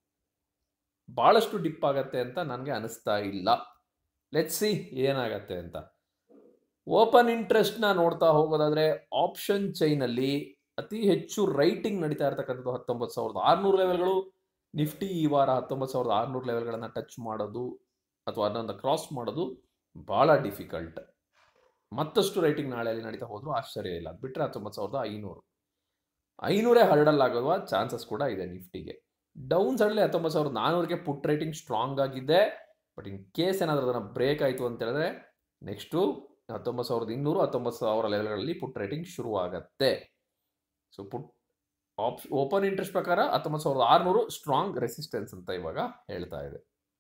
ಭಾಳಷ್ಟು ಡಿಪ್ ಆಗತ್ತೆ ಅಂತ ನನಗೆ ಅನಿಸ್ತಾ ಇಲ್ಲ. ಲೆಟ್ಸ್ ಸಿ ಏನಾಗತ್ತೆ ಅಂತ. ಓಪನ್ ಇಂಟ್ರೆಸ್ಟ್ನ ನೋಡ್ತಾ ಹೋಗೋದಾದರೆ ಆಪ್ಷನ್ ಚೈನಲ್ಲಿ ಅತಿ ಹೆಚ್ಚು ರೈಟಿಂಗ್ ನಡೀತಾ ಇರತಕ್ಕಂಥದ್ದು ಹತ್ತೊಂಬತ್ತು ಸಾವಿರದ ಆರುನೂರು ಲೆವೆಲ್ಗಳು. ನಿಫ್ಟಿ ಈ ವಾರ ಹತ್ತೊಂಬತ್ತು ಸಾವಿರದ ಆರುನೂರು ಲೆವೆಲ್ಗಳನ್ನು ಟಚ್ ಮಾಡೋದು ಅಥವಾ ಅದನ್ನು ಕ್ರಾಸ್ ಮಾಡೋದು ಭಾಳ ಡಿಫಿಕಲ್ಟ್. ಮತ್ತಷ್ಟು ರೈಟಿಂಗ್ ನಾಳೆಯಲ್ಲಿ ನಡೀತಾ ಹೋದರೂ ಆಶ್ಚರ್ಯ ಇಲ್ಲ. ಅದು ಬಿಟ್ಟರೆ ಹತ್ತೊಂಬತ್ತು ಸಾವಿರದ ಐನೂರು ಐನೂರೇ ಹರ್ಡಲ್ ಆಗುವ ಚಾನ್ಸಸ್ ಕೂಡ ಇದೆ ನಿಫ್ಟಿಗೆ. ಡೌನ್ ಸೈಡಲ್ಲಿ ಹತ್ತೊಂಬತ್ತು ಸಾವಿರದ ನಾನ್ನೂರಿಗೆ ಪುಟ್ ರೈಟಿಂಗ್ ಸ್ಟ್ರಾಂಗ್ ಆಗಿದೆ. ಬಟ್ ಇನ್ ಕೇಸ್ ಏನಾದರೂ ಅದನ್ನು ಬ್ರೇಕ್ ಆಯಿತು ಅಂತ ಹೇಳಿದ್ರೆ ನೆಕ್ಸ್ಟು ಹತ್ತೊಂಬತ್ತು ಸಾವಿರದ ಇನ್ನೂರು ಹತ್ತೊಂಬತ್ತು ಸಾವಿರ ಲೆವೆಲ್ಗಳಲ್ಲಿ ಪುಟ್ ರೇಟಿಂಗ್ ಶುರು ಆಗುತ್ತೆ. So put of open interest ಪ್ರಕಾರ ಹತ್ತೊಂಬತ್ತು ಸಾವಿರದ ಆರುನೂರು ಸ್ಟ್ರಾಂಗ್ ರೆಸಿಸ್ಟೆನ್ಸ್ ಅಂತ ಇವಾಗ ಹೇಳ್ತಾ ಇದೆ.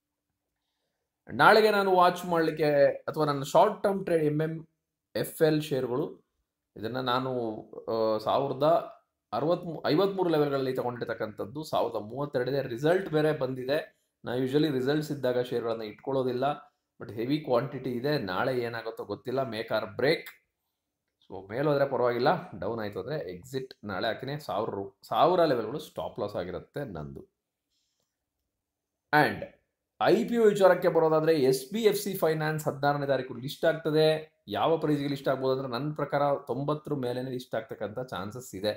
ನಾಳೆಗೆ ನಾನು ವಾಚ್ ಮಾಡಲಿಕ್ಕೆ ಅಥವಾ ನನ್ನ short term trade M M F L ಶೇರ್ಗಳು, ಇದನ್ನು ನಾನು ಸಾವಿರದ ಅರವತ್ತ್ ಐವತ್ಮೂರು ಲೆವೆಲ್ಗಳಲ್ಲಿ ತಗೊಂಡಿರ್ತಕ್ಕಂಥದ್ದು. ಸಾವಿರದ ಮೂವತ್ತೆರಡಿದೆ. ರಿಸಲ್ಟ್ ಬೇರೆ ಬಂದಿದೆ. ನಾವು ಯೂಶಲಿ ರಿಸಲ್ಟ್ಸ್ ಇದ್ದಾಗ ಶೇರ್ಗಳನ್ನು ಇಟ್ಕೊಳ್ಳೋದಿಲ್ಲ, ಬಟ್ ಹೆವಿ ಕ್ವಾಂಟಿಟಿ ಇದೆ. ನಾಳೆ ಏನಾಗುತ್ತೋ ಗೊತ್ತಿಲ್ಲ, ಮೇಕ್ ಆರ್ ಬ್ರೇಕ್. ಸೊ ಮೇಲೋದ್ರೆ ಪರವಾಗಿಲ್ಲ, ಡೌನ್ ಆಯಿತು ಅಂದರೆ ಎಕ್ಸಿಟ್ ನಾಳೆ ಹಾಕಿನೇ ಸಾವಿರ ರು ಸಾವಿರ ಲೆವೆಲ್ಗಳು ಸ್ಟಾಪ್ ಲಾಸ್ ಆಗಿರುತ್ತೆ ನಂದು. ಆ್ಯಂಡ್ ಐ ಪಿ ಒ ವಿಚಾರಕ್ಕೆ ಬರೋದಾದರೆ S B F C finance ಹದಿನಾರನೇ ತಾರೀಕು ಲಿಸ್ಟ್ ಆಗ್ತದೆ. ಯಾವ ಪ್ರೈಸ್ಗೆ ಲಿಸ್ಟ್ ಆಗ್ಬೋದು ಅಂದರೆ ನನ್ನ ಪ್ರಕಾರ ತೊಂಬತ್ತರ ಮೇಲೇ ಲಿಸ್ಟ್ ಆಗ್ತಕ್ಕಂಥ ಚಾನ್ಸಸ್ ಇದೆ.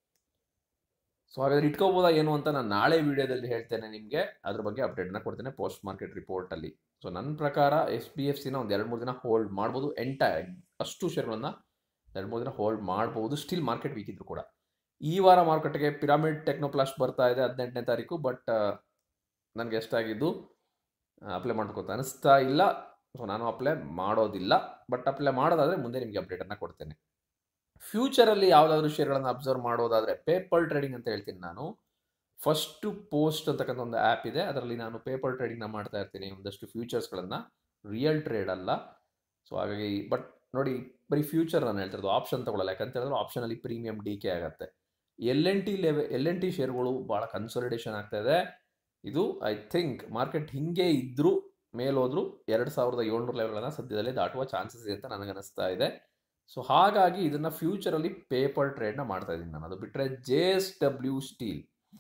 ಸೊ ಹಾಗಾದ್ರೆ ಇಟ್ಕೋಬೋದಾ ಏನು ಅಂತ ನಾನು ನಾಳೆ ವಿಡಿಯೋದಲ್ಲಿ ಹೇಳ್ತೇನೆ ನಿಮಗೆ. ಅದ್ರ ಬಗ್ಗೆ ಅಪ್ಡೇಟ್ನ ಕೊಡ್ತೇನೆ ಪೋಸ್ಟ್ ಮಾರ್ಕೆಟ್ ರಿಪೋರ್ಟಲ್ಲಿ. ಸೊ ನನ್ನ ಪ್ರಕಾರ ಎಸ್ ಬಿ ಎಫ್ ಸಿನ ಒಂದು ಎರಡು ಮೂರು ದಿನ ಹೋಲ್ಡ್ ಮಾಡ್ಬೋದು. ಎಂಟೈರ್ ಅಷ್ಟು ಶೇರ್ಗಳನ್ನು ಎರಡು ಮೂರು ದಿನ ಹೋಲ್ಡ್ ಮಾಡ್ಬೋದು, ಸ್ಟಿಲ್ ಮಾರ್ಕೆಟ್ ವೀಕ್ ಇದ್ರು ಕೂಡ. ಈ ವಾರ ಮಾರ್ಕೆಟ್ಗೆ ಪಿರಾಮಿಡ್ ಟೆಕ್ನೋಪ್ಲಾಸ್ಟ್ ಬರ್ತಾ ಇದೆ ಹದಿನೆಂಟನೇ ತಾರೀಕು. ಬಟ್ ನನಗೆ ಎಷ್ಟಾಗಿದ್ದು ಅಪ್ಲೈ ಮಾಡಬೇಕು ಅಂತ ಅನಿಸ್ತಾ ಇಲ್ಲ. ಸೊ ನಾನು ಅಪ್ಲೈ ಮಾಡೋದಿಲ್ಲ. ಬಟ್ ಅಪ್ಲೈ ಮಾಡೋದಾದರೆ ಮುಂದೆ ನಿಮಗೆ ಅಪ್ಡೇಟನ್ನು ಕೊಡ್ತೇನೆ. ಫ್ಯೂಚರಲ್ಲಿ ಯಾವುದಾದ್ರೂ ಶೇರ್ಗಳನ್ನು ಅಬ್ಸರ್ವ್ ಮಾಡೋದಾದರೆ ಪೇಪರ್ ಟ್ರೇಡಿಂಗ್ ಅಂತ ಹೇಳ್ತೀನಿ ನಾನು. ಫಸ್ಟು ಪೋಸ್ಟ್ ಅಂತಕ್ಕಂಥ ಒಂದು ಆ್ಯಪ್ ಇದೆ, ಅದರಲ್ಲಿ ನಾನು ಪೇಪರ್ ಟ್ರೇಡಿಂಗ್ನ ಮಾಡ್ತಾ ಇರ್ತೀನಿ. ಒಂದಷ್ಟು ಫ್ಯೂಚರ್ಸ್ಗಳನ್ನು, ರಿಯಲ್ ಟ್ರೇಡ್ ಅಲ್ಲ. ಸೊ ಹಾಗಾಗಿ ಬಟ್ ನೋಡಿ, ಬರೀ ಫ್ಯೂಚರ್ ನಾನು ಹೇಳ್ತಿರೋದು, ಆಪ್ಷನ್ ತಗೊಳ್ಳಲ್ಲ. ಯಾಕಂತ ಹೇಳಿದ್ರೆ ಆಪ್ಷನಲ್ಲಿ ಪ್ರೀಮಿಯಂ ಡಿ ಕೆ ಆಗುತ್ತೆ. ಎಲ್ ಎನ್ ಟಿ ಲೆವೆ ಎಲ್ ಎನ್ ಟಿ ಶೇರ್ಗಳು ಭಾಳ ಕನ್ಸಾಲಿಡೇಷನ್ ಆಗ್ತಾ ಇದೆ. ಇದು ಐ ಥಿಂಕ್ ಮಾರ್ಕೆಟ್ ಹಿಂಗೆ ಇದ್ದರೂ ಮೇಲೋದ್ರು ಎರಡು ಸಾವಿರದ ಏಳ್ನೂರು ಲೆವೆಲ್ಗಳನ್ನು ಸದ್ಯದಲ್ಲೇ ದಾಟುವ ಚಾನ್ಸಸ್ ಇದೆ ಅಂತ ನನಗನ್ನಿಸ್ತಾ ಇದೆ. ಸೊ ಹಾಗಾಗಿ ಇದನ್ನು ಫ್ಯೂಚರಲ್ಲಿ ಪೇಪರ್ ಟ್ರೇಡ್ನ ಮಾಡ್ತಾ ಇದ್ದೀನಿ ನಾನು. ಅದು ಬಿಟ್ಟರೆ J S W steel,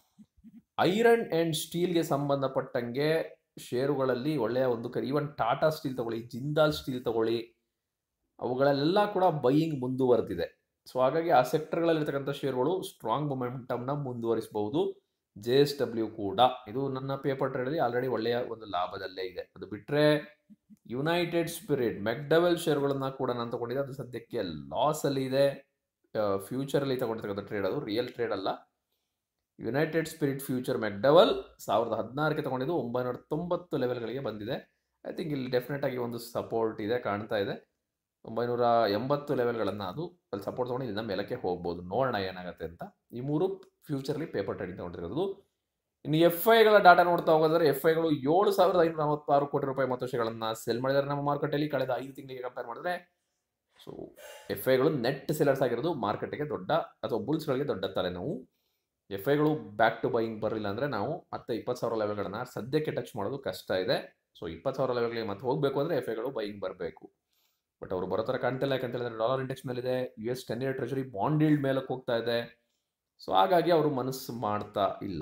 iron and ಸ್ಟೀಲ್ಗೆ ಸಂಬಂಧಪಟ್ಟಂಗೆ ಶೇರುಗಳಲ್ಲಿ ಒಳ್ಳೆಯ ಒಂದು ಕರಿ, ಈವನ್ ಟಾಟಾ ಸ್ಟೀಲ್ ತಗೊಳ್ಳಿ, ಜಿಂದಾಲ್ ಸ್ಟೀಲ್ ತಗೊಳ್ಳಿ, ಅವುಗಳೆಲ್ಲ ಕೂಡ ಬೈಯಿಂಗ್ ಮುಂದುವರೆದಿದೆ. ಸೊ ಹಾಗಾಗಿ ಆ ಸೆಕ್ಟರ್ಗಳಲ್ಲಿರ್ತಕ್ಕಂಥ ಶೇರುಗಳು ಸ್ಟ್ರಾಂಗ್ ಮೊಮೆಂಟಮ್ನ ಮುಂದುವರಿಸಬಹುದು. ಜೆ ಎಸ್ ಡಬ್ಲ್ಯೂ ಕೂಡ ಇದು ನನ್ನ ಪೇಪರ್ ಟ್ರೇಡಲ್ಲಿ ಆಲ್ರೆಡಿ ಒಳ್ಳೆಯ ಒಂದು ಲಾಭದಲ್ಲೇ ಇದೆ. ಅದು ಬಿಟ್ಟರೆ ಯುನೈಟೆಡ್ ಸ್ಪಿರಿಟ್, ಮೆಕ್ಡವೆಲ್ ಶೇರುಗಳನ್ನು ಕೂಡ ನಾನು ತಗೊಂಡಿದ್ದೆ. ಅದು ಸದ್ಯಕ್ಕೆ ಲಾಸಲ್ಲಿ ಇದೆ. ಫ್ಯೂಚರಲ್ಲಿ ತಗೊಂಡಿರ್ತಕ್ಕಂಥ ಟ್ರೇಡ್, ಅದು ರಿಯಲ್ ಟ್ರೇಡ್ ಅಲ್ಲ. ಯುನೈಟೆಡ್ ಸ್ಪಿರಿಟ್ ಫ್ಯೂಚರ್ ಮೆಕ್ಡವೆಲ್ ಸಾವಿರದ ಹದಿನಾರಕ್ಕೆ ತಗೊಂಡಿದ್ದು ಒಂಬೈನೂರ ತೊಂಬತ್ತು ಲೆವೆಲ್ಗಳಿಗೆ ಬಂದಿದೆ. ಐ ಥಿಂಕ್ ಇಲ್ಲಿ ಡೆಫಿನೆಟ್ ಆಗಿ ಒಂದು ಸಪೋರ್ಟ್ ಇದೆ, ಕಾಣ್ತಾ ಇದೆ. ಒಂಬೈನೂರ ಎಂಬತ್ತು ಲೆವೆಲ್ಗಳನ್ನು ಅದು ಅಲ್ಲಿ ಸಪೋರ್ಟ್ ತೊಗೊಂಡು ಇಲ್ಲಿಂದ ಮೇಲಕ್ಕೆ ಹೋಗ್ಬೋದು. ನೋಡೋಣ ಏನಾಗುತ್ತೆ ಅಂತ. ಈ ಮೂರು ಫ್ಯೂಚರ್ಲಿ ಪೇಪರ್ ಟ್ರೇಡಿಂಗ್ ತಗೊಂಡಿರೋದು. ಇನ್ನು ಎಫ್ ಐಗಳ ಡಾಟಾ ನೋಡ್ತಾ ಹೋಗೋದ್ರೆ ಎಫ್ ಐಗಳು ಏಳು ಸಾವಿರದ ಐನೂರ ನಲವತ್ತಾರು ಕೋಟಿ ರೂಪಾಯಿ ಮೊತ್ತ ಶೇರ್ಗಳನ್ನು ಸೆಲ್ ಮಾಡಿದ್ದಾರೆ ನಮ್ಮ ಮಾರ್ಕೆಟಲ್ಲಿ ಕಳೆದ ಐದು ತಿಂಗಳಿಗೆ ಕಂಪೇರ್ ಮಾಡಿದ್ರೆ. ಸೊ ಎಫ್ ಐಗಳು ನೆಟ್ ಸೆಲರ್ಸ್ ಆಗಿರೋದು ಮಾರ್ಕೆಟ್ಗೆ ದೊಡ್ಡ ಅಥವಾ ಬುಲ್ಸ್ಗಳಿಗೆ ದೊಡ್ಡ ತಲೆನೋವು. ಎಫ್ ಐಗಳು ಬ್ಯಾಕ್ ಟು ಬೈಯಿಂಗ್ ಬರಲಿಲ್ಲ ಅಂದರೆ ನಾವು ಮತ್ತೆ ಇಪ್ಪತ್ತು ಸಾವಿರ ಲೆವೆಲ್ಗಳನ್ನು ಸದ್ಯಕ್ಕೆ ಟಚ್ ಮಾಡೋದು ಕಷ್ಟ ಇದೆ. ಸೊ ಇಪ್ಪತ್ತು ಸಾವಿರ ಲೆವೆಲ್ಗಳಿಗೆ ಮತ್ತೆ ಹೋಗಬೇಕು ಅಂದರೆ ಎಫ್ ಐಗಳು ಬೈಯಿಂಗ್ ಬರಬೇಕು. ಬಟ್ ಅವರು ಬರೋ ಥರ ಕಾಣ್ತಿಲ್ಲ. ಯಾಕಂತ ಹೇಳಿದ್ರೆ ಡಾಲರ್ ಇಂಡೆಕ್ಸ್ ಮೇಲಿದೆ, U S ten year treasury bond yield ಮೇಲಕ್ಕೆ ಹೋಗ್ತಾ ಇದೆ. ಸೊ ಹಾಗಾಗಿ ಅವರು ಮನಸ್ಸು ಮಾಡ್ತಾ ಇಲ್ಲ.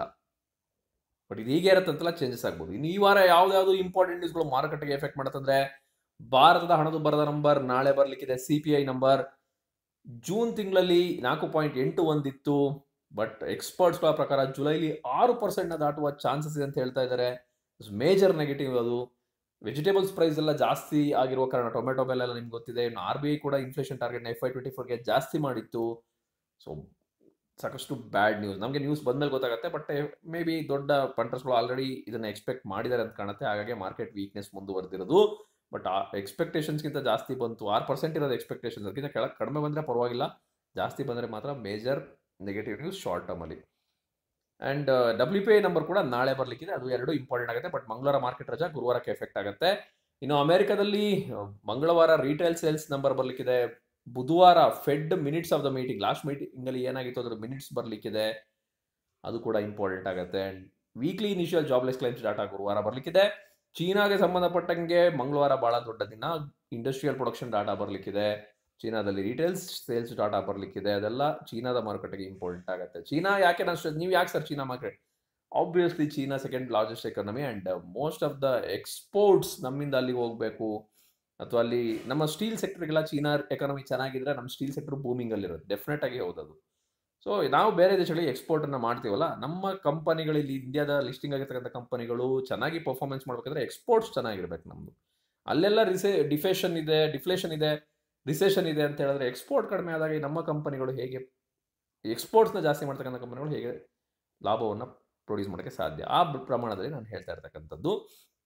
ಬಟ್ ಇದು ಹೀಗೆ ಇರತ್ತಂತೆಲ್ಲ ಚೇಂಜಸ್ ಆಗ್ಬೋದು. ಇನ್ನು ಈ ವಾರ ಯಾವ್ದಾವ್ದು ಇಂಪಾರ್ಟೆಂಟ್ ನ್ಯೂಸ್ಗಳು ಮಾರುಕಟ್ಟೆಗೆ ಎಫೆಕ್ಟ್ ಮಾಡುತ್ತಂದ್ರೆ, ಭಾರತದ ಹಣದು ಬರದ ನಂಬರ್ ನಾಳೆ ಬರಲಿಕ್ಕಿದೆ. C P I number June ತಿಂಗಳಲ್ಲಿ ನಾಲ್ಕು ಪಾಯಿಂಟ್ ಎಂಟು ಒಂದಿತ್ತು. ಬಟ್ ಎಕ್ಸ್ಪರ್ಟ್ಸ್ಗಳ ಪ್ರಕಾರ ಜುಲೈಲಿ ಆರು ಪರ್ಸೆಂಟ್ನ ದಾಟುವ ಚಾನ್ಸಸ್ ಇದೆ ಅಂತ ಹೇಳ್ತಾ ಇದ್ದಾರೆ. ಮೇಜರ್ ನೆಗೆಟಿವ್ ಅದು. ವೆಜಿಟೇಬಲ್ಸ್ ಪ್ರೈಸ್ ಎಲ್ಲ ಜಾಸ್ತಿ ಆಗಿರುವ ಕಾರಣ ಟೊಮೆಟೊ ಬೆಲೆ ಎಲ್ಲ ನಿಮ್ಗೆ ಗೊತ್ತಿದೆ. ಇನ್ನು ಆರ್ ಬಿ ಐ ಕೂಡ ಇನ್ಫ್ಲೇಷನ್ ಟಾರ್ಗೆಟ್ನ ಎಫ್ ಐ ಟ್ವೆಂಟಿ ಫೋರ್ಗೆ ಜಾಸ್ತಿ ಮಾಡಿತ್ತು. ಸೊ ಸಾಕಷ್ಟು ಬ್ಯಾಡ್ ನ್ಯೂಸ್. ನಮಗೆ ನ್ಯೂಸ್ ಬಂದ್ಮೇಲೆ ಗೊತ್ತಾಗುತ್ತೆ. ಬಟ್ ಮೇ ಬಿ ದೊಡ್ಡ ಪಂಟರ್ಸ್ಗಳು ಆಲ್ರೆಡಿ ಇದನ್ನು ಎಕ್ಸ್ಪೆಕ್ಟ್ ಮಾಡಿದ್ದಾರೆ ಅಂತ ಕಾಣುತ್ತೆ. ಹಾಗಾಗಿ ಮಾರ್ಕೆಟ್ ವೀಕ್ನೆಸ್ ಮುಂದುವರೆದಿರೋದು. ಬಟ್ ಆ ಎಕ್ಸ್ಪೆಕ್ಟೇಷನ್ಸ್ಗಿಂತ ಜಾಸ್ತಿ ಬಂತು. ಆರು ಪರ್ಸೆಂಟ್ ಇರೋದು ಎಕ್ಸ್ಪೆಕ್ಟೇಷನ್ಸ್. ಅದಕ್ಕಿಂತ ಕೆಳಗೆ ಕಡಿಮೆ ಬಂದರೆ ಪರವಾಗಿಲ್ಲ, ಜಾಸ್ತಿ ಬಂದರೆ ಮಾತ್ರ ಮೇಜರ್ ನೆಗೆಟಿವ್ ನ್ಯೂಸ್ ಶಾರ್ಟ್ ಟರ್ಮಲ್ಲಿ. And W P I number ಕೂಡ ನಾಳೆ ಬರಲಿಕ್ಕಿದೆ. ಅದು ಎರಡು ಇಂಪಾರ್ಟೆಂಟ್ ಆಗುತ್ತೆ. ಬಟ್ ಮಂಗಳವಾರ ಮಾರ್ಕೆಟ್ ರಜಾ, ಗುರುವಾರಕ್ಕೆ ಎಫೆಕ್ಟ್ ಆಗುತ್ತೆ. ಇನ್ನು ಅಮೆರಿಕದಲ್ಲಿ ಮಂಗಳವಾರ ರೀಟೇಲ್ ಸೇಲ್ಸ್ ನಂಬರ್ ಬರಲಿಕ್ಕಿದೆ. ಬುಧವಾರ Fed minutes of the meeting, last ಮೀಟಿಂಗಲ್ಲಿ ಏನಾಗಿತ್ತು ಅದ್ರ ಮಿನಿಟ್ಸ್ ಬರಲಿಕ್ಕಿದೆ. ಅದು ಕೂಡ ಇಂಪಾರ್ಟೆಂಟ್ ಆಗುತ್ತೆ. And weekly initial jobless claims data ಗುರುವಾರ ಬರಲಿಕ್ಕಿದೆ. ಚೀನಾಗೆ ಸಂಬಂಧಪಟ್ಟಂಗೆ ಮಂಗಳವಾರ ಭಾಳ ದೊಡ್ಡ ದಿನ. ಇಂಡಸ್ಟ್ರಿಯಲ್ ಪ್ರೊಡಕ್ಷನ್ ಡಾಟಾ ಬರಲಿಕ್ಕಿದೆ. ಚೀನಾದಲ್ಲಿ ರಿಟೇಲ್ಸ್ ಸೇಲ್ಸ್ ಡಾಟಾ ಬರಲಿಕ್ಕಿದೆ. ಅದೆಲ್ಲ ಚೀನಾದ ಮಾರುಕಟ್ಟೆಗೆ ಇಂಪಾರ್ಟೆಂಟ್ ಆಗುತ್ತೆ. ಚೀನಾ ಯಾಕೆ ನಾನು ನೀವು ಯಾಕೆ sir China market? Obviously China second largest economy and most of the exports ನಮ್ಮಿಂದ ಅಲ್ಲಿಗೆ ಹೋಗಬೇಕು. ಅಥವಾ ಅಲ್ಲಿ ನಮ್ಮ ಸ್ಟೀಲ್ ಸೆಕ್ಟರ್ಗೆಲ್ಲ ಚೀನಾ ಎಕಾನಮಿ ಚೆನ್ನಾಗಿದ್ರೆ ನಮ್ಮ ಸ್ಟೀಲ್ ಸೆಕ್ಟರ್ ಬೂಮಿಂಗಲ್ಲಿರೋದು ಡೆಫಿನೆಟ್ ಆಗಿ ಹೌದದು. ಸೊ ನಾವು ಬೇರೆ ದೇಶಗಳಿಗೆ ಎಕ್ಸ್ಪೋರ್ಟನ್ನು ಮಾಡ್ತೀವಲ್ಲ, ನಮ್ಮ ಕಂಪನಿಗಳಲ್ಲಿ ಇಂಡಿಯಾದ ಲಿಸ್ಟಿಂಗ್ ಆಗಿರ್ತಕ್ಕಂಥ ಕಂಪನಿಗಳು ಚೆನ್ನಾಗಿ ಪರ್ಫಾರ್ಮೆನ್ಸ್ ಮಾಡಬೇಕಂದ್ರೆ ಎಕ್ಸ್ಪೋರ್ಟ್ಸ್ ಚೆನ್ನಾಗಿರ್ಬೇಕು ನಮ್ಮದು. ಅಲ್ಲೆಲ್ಲ ರಿಸೆ ಡಿಫೇಷನ್ ಇದೆ ಡಿಫ್ಲೇಷನ್ ಇದೆ ರಿಸೆಷನ್ ಇದೆ ಅಂತ ಹೇಳಿದ್ರೆ ಎಕ್ಸ್ಪೋರ್ಟ್ ಕಡಿಮೆ ಆದಾಗ ನಮ್ಮ ಕಂಪನಿಗಳು ಹೇಗೆ ಎಕ್ಸ್ಪೋರ್ಟ್ಸ್ನ ಜಾಸ್ತಿ ಮಾಡ್ತಕ್ಕಂಥ ಕಂಪನಿಗಳು ಹೇಗೆ ಲಾಭವನ್ನು ಪ್ರೊಡ್ಯೂಸ್ ಮಾಡೋಕ್ಕೆ ಸಾಧ್ಯ? ಆ ಪ್ರಮಾಣದಲ್ಲಿ ನಾನು ಹೇಳ್ತಾ ಇರ್ತಕ್ಕಂಥದ್ದು.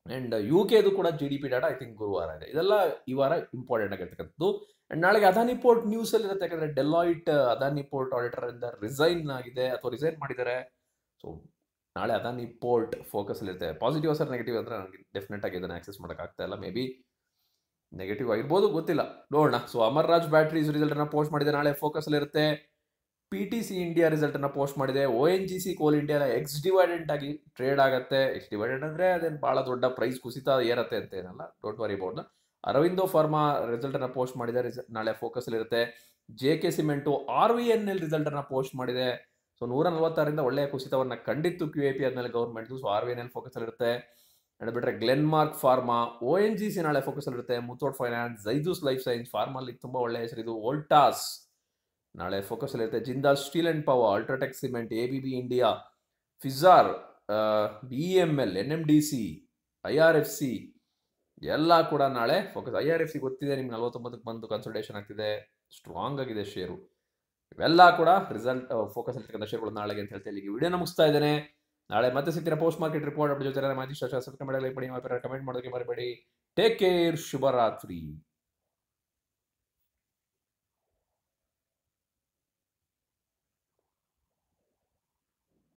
ಆ್ಯಂಡ್ ಯು ಕೆದು ಕೂಡ G D P data I think ಗುರುವಾರ ಇದೆ. ಇದೆಲ್ಲ ಈ ವಾರ ಇಂಪಾರ್ಟೆಂಟ್ ಆಗಿರ್ತಕ್ಕಂಥದ್ದು. ಆ್ಯಂಡ್ ನಾಳೆಗೆ ಅದಾನಿ ಪೋರ್ಟ್ ನ್ಯೂಸಲ್ಲಿ ಇರುತ್ತೆ, ಯಾಕಂದರೆ ಡೆಲಾಯ್ಟ್ ಅದಾನಿ ಪೋರ್ಟ್ ಆಡಿಟರಿಂದ ರಿಸೈನ್ ಆಗಿದೆ ಅಥವಾ ರಿಸೈನ್ ಮಾಡಿದ್ದಾರೆ. ಸೊ ನಾಳೆ ಅದಾನಿ ಪೋರ್ಟ್ ಫೋಕಸಲ್ಲಿ ಇರುತ್ತೆ. ಪಾಸಿಟಿವ್ ಸರ್ ನೆಗೆಟಿವ್ ಅಂದರೆ ನನಗೆ ಡೆಫಿನೆಟ್ ಆಗಿ ಇದನ್ನು ಆಕ್ಸೆಸ್ ಮಾಡೋಕ್ಕಾಗ್ತಾ ಇಲ್ಲ. ಮೇ ಬಿ ನೆಗೆಟಿವ್ ಆಗಿರ್ಬೋದು, ಗೊತ್ತಿಲ್ಲ, ನೋಡೋಣ. ಸೊ ಅಮರ್ ರಾಜ್ ಬ್ಯಾಟ್ರೀಸ್ ರಿಸಲ್ಟನ್ನು ಪೋಸ್ಟ್ ಮಾಡಿದೆ, ನಾಳೆ ಫೋಕಸಲ್ಲಿ ಇರುತ್ತೆ. ಪಿ ಟಿ ಸಿ ಇಂಡಿಯಾ ರಿಸಲ್ಟನ್ನು ಪೋಸ್ಟ್ ಮಾಡಿದೆ. O N G C Coal India ex dividend ಆಗಿ ಟ್ರೇಡ್ ಆಗುತ್ತೆ. ಎಕ್ಸ್ ಡಿವೈಡೆಂಟ್ ಅಂದರೆ ಅದೇನು ಭಾಳ ದೊಡ್ಡ ಪ್ರೈಸ್ ಕುಸಿತ ಏರತ್ತೆ ಅಂತ ಏನಲ್ಲ, don't worry about. Aurobindo pharma ರಿಸಲ್ಟನ್ನು ಪೋಸ್ಟ್ ಮಾಡಿದೆ, ರಿಸಲ್ಟ್ ನಾಳೆ ಫೋಕಸಲ್ಲಿ ಇರುತ್ತೆ. J K cement R V N L ರಿಸಲ್ಟನ್ನು ಪೋಸ್ಟ್ ಮಾಡಿದೆ. ಸೊ ನೂರ ನಲವತ್ತಾರರಿಂದ ಒಳ್ಳೆಯ ಕುಸಿತವನ್ನು ಕಂಡಿತ್ತು ಕ್ಯೂ ಎ ಪಿ ಆದಮೇಲೆ ಗೌರ್ಮೆಂಟ್ದು. So R V N L ಫೋಕಸಲ್ಲಿ ಇರುತ್ತೆ. ಬಿಟ್ಟರೆ Glenmark pharma, O N G C ನಾಳೆ ಫೋಕಸಲ್ಲಿ ಇರುತ್ತೆ. Muthoot finance, Zydus life science, ಫಾರ್ಮಲ್ಲಿ ತುಂಬ ಒಳ್ಳೆಯ ಹೆಸರಿದು. ವೋಲ್ಟಾಸ್ ನಾಳೆ ಫೋಕಸಲ್ಲಿ ಇರುತ್ತೆ. Jindal steel and power, UltraTech cement, A B B India, Pfizer, B E M L, N M D C, I R F C ಎಲ್ಲ ಕೂಡ ನಾಳೆ focus. I R F C ಗೊತ್ತಿದೆ ನಿಮ್ಗೆ, ನಲವತ್ತೊಂಬತ್ತಕ್ಕೆ ಬಂದು ಕನ್ಸಲ್ಟೇಷನ್ ಆಗ್ತಿದೆ, ಸ್ಟ್ರಾಂಗ್ ಆಗಿದೆ ಶೇರು. ಇವೆಲ್ಲ ಕೂಡ ರಿಸಲ್ಟ್ ಫೋಕಸ್ ಇರ್ತಕ್ಕಂಥ ಶೇರುಗಳು ನಾಳೆಗೆ ಅಂತ ಹೇಳ್ತಾ ಇಲ್ಲಿಗೆ ವಿಡಿಯೋನ ಮುಗಿಸ್ತಾ ಇದ್ದೇನೆ. ನಾಳೆ ಮತ್ತೆ ಸಿಗ್ತೀನಿ ಪೋಸ್ಟ್ ಮಾರ್ಕೆಟ್ ರಿಪೋರ್ಟ್ ಅಪ್ಡೇಟ್ ಜೊತೆ. ಮಾಹಿತಿ ಕಮೆಂಟ್ ಮಾಡೋದಕ್ಕೆ ಮರಿಬೇಡಿ. ಟೇಕ್ ಕೇರ್, ಶುಭರಾತ್ರಿ.